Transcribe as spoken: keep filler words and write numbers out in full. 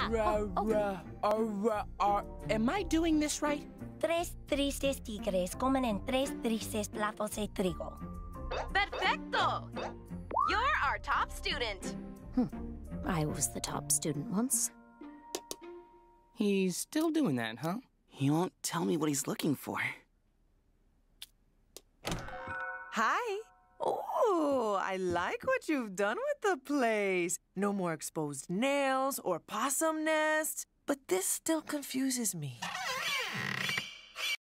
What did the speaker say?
Am I doing this right? Tres tristes tigres comen en tres tristes platos de trigo. Perfecto! You're our top student. Hmm. I was the top student once. He's still doing that, huh? He won't tell me what he's looking for. Hi. Oh, I like what you've done with the place. No more exposed nails or possum nests. But this still confuses me.